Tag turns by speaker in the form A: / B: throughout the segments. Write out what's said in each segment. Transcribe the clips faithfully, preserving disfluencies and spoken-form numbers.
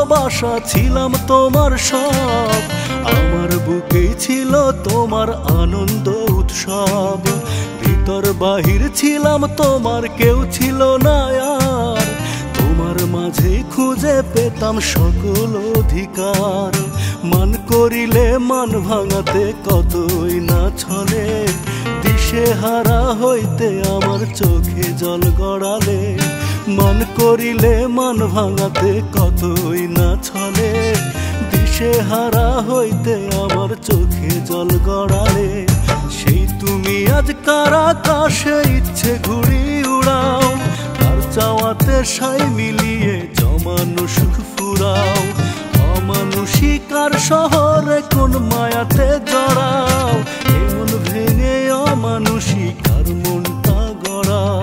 A: ভালোবাসা ছিলাম তোমার সব, আমার বুকে ছিল তোমার আনন্দ উৎসব। ভিতর বাহির ছিলাম তোমার, কেউ ছিল না আর। তোমার মাঝে খুঁজে পেতাম সকল অধিকার। মান করিলে মান ভাঙাতে কতই না ছলে, দিশে হারা হইতে আমার চোখে জল গড়ালে। মান করিলে মান ভাঙাতে কতই না ছলে, দিশে হারা হইতে আমার চোখে জল গড়ালে। সেই তুমি আজ কার আকাশে ইচ্ছে ঘুড়ি উড়াও, কার চাওয়াতে সাই মিলিয়ে জমানো সুখ ফুরাও। অমানুষী কার শহরে কোন মায়াতে জড়াও, এমন ভেঙে অমানুষী কার মনটা গড়াও।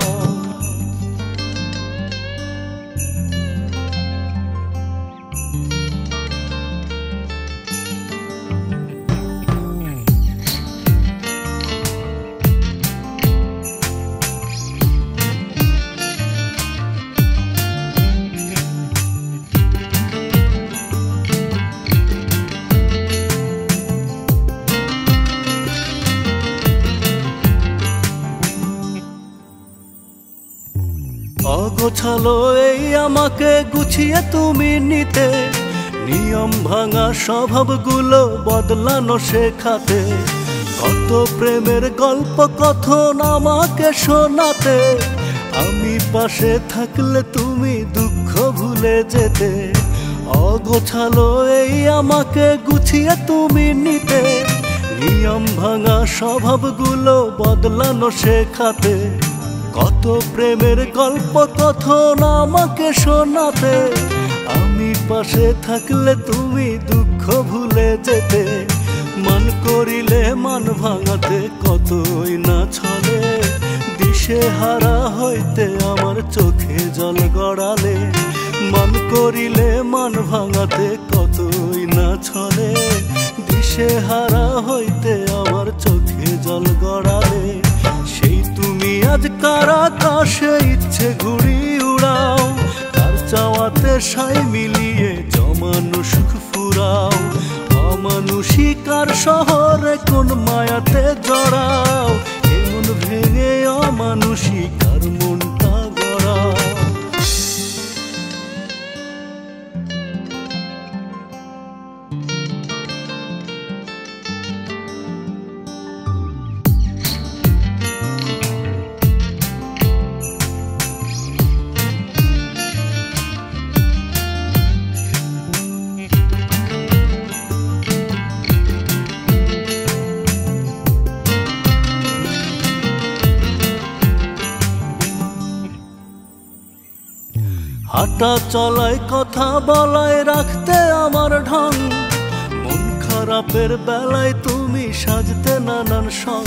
A: অগোছালো এই আমাকে গুছিয়ে তুমি নিতে, নিয়ম ভাঙা স্বভাবগুলো বদলানো শেখাতে। কত প্রেমের গল্প কথন আমাকে শোনাতে, আমি পাশে থাকলে তুমি দুঃখ ভুলে যেতে। অগোছালো এই আমাকে গুছিয়ে তুমি নিতে, নিয়ম ভাঙা স্বভাবগুলো বদলানো শেখাতে। কত প্রেমের গল্প কথন আমাকে শোনাতে, আমি পাশে থাকলে তুমি দুঃখ ভুলে যেতে। মান করিলে মান ভাঙাতে কতই না ছলে, দিশে হারা হইতে আমার চোখে জল গড়ালে। মান করিলে মান ভাঙাতে কতই না ছলে, দিশে হারা হইতে আমার চোখে জল গড়ালে। সেই তুমি আজ কার আকাশে ইচ্ছে ঘুড়ি উড়াও, কার চাওয়াতে সাই মিলিয়ে জমানো সুখ ফুরাও। অমানুষী কার শহরে কোন মায়াতে জড়াও, এমন ভেঙে অমানুষী কার মনটা গড়াও। হাঁটা চলায় কথা বলায় রাখতে আমার ঢং, মন খারাপের বেলায় তুমি সাজতে নানান সং।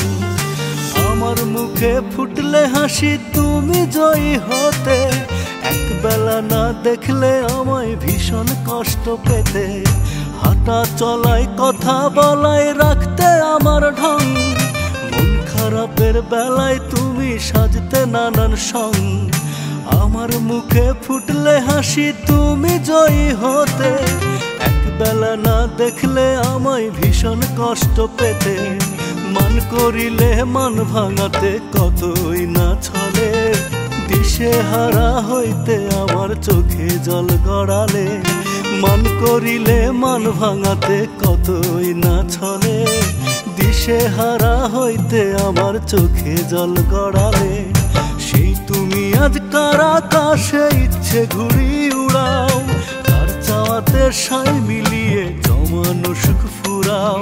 A: আমার মুখে ফুটলে হাসি তুমি জয়ী হতে, একবেলা না দেখলে আমায় ভীষণ কষ্ট পেতে। হাঁটা চলায় কথা বলায় রাখতে আমার ঢং, মন খারাপের বেলায় তুমি সাজতে নানান সং। আমার মুখে ফুটলে হাসি তুমি জয়ী হতে, একবেলা না দেখলে আমায় ভীষণ কষ্ট পেতে। মান করিলে মান ভাঙাতে কতই না ছলে, দিশে হারা হইতে আমার চোখে জল গড়ালে। মান করিলে মান ভাঙাতে কতই না ছলে, দিশে হারা হইতে আমার চোখে জল গড়ালে। সেই তুমি আজ কার আকাশে ইচ্ছে ঘুড়ি উড়াও, কার চাওয়াতে সাই মিলিয়ে জমানো সুখ ফুরাও।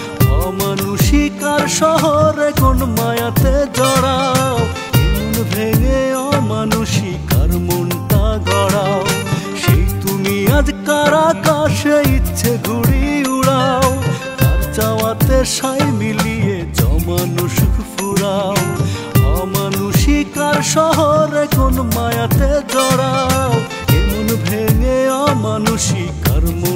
A: অমানুষী কার শহরে কোন মায়াতে জড়াও, এমন ভেঙে অমানুষী কার মনটা গড়াও। সেই তুমি আজ কার আকাশে ইচ্ছে ঘুড়ি উড়াও, কার চাওয়াতে সাই মিলিয়ে জমানো সুখ ফুরাও। অমানুষী কার শহরে কোন মায়াতে জড়াও, এমন ভেঙে অমানুষী কার